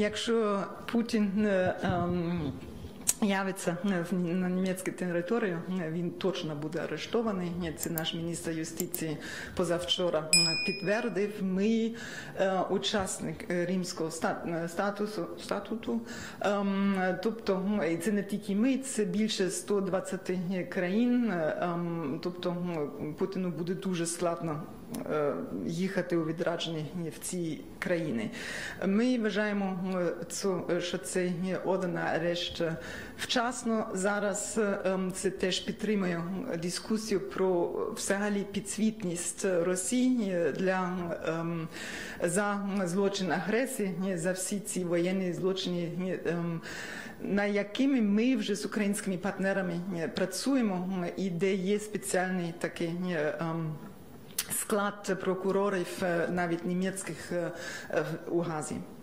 якщо Путін явиться на німецьку територію, він точно буде арештований. Це наш міністр юстиції позавчора підтвердив. Ми учасник Римського статуту. Тобто, це не тільки ми, це більше 120 країн. Тобто, Путіну буде дуже складно їхати у відрядження в ці країни. Ми вважаємо, що це одна арешт вчасно. Зараз це теж підтримує дискусію про взагалі підзвітність Росії за злочин агресії, за всі ці воєнні злочини, на якими ми вже з українськими партнерами працюємо, і де є спеціальний такий склад прокурорів, навіть німецьких, у Газі.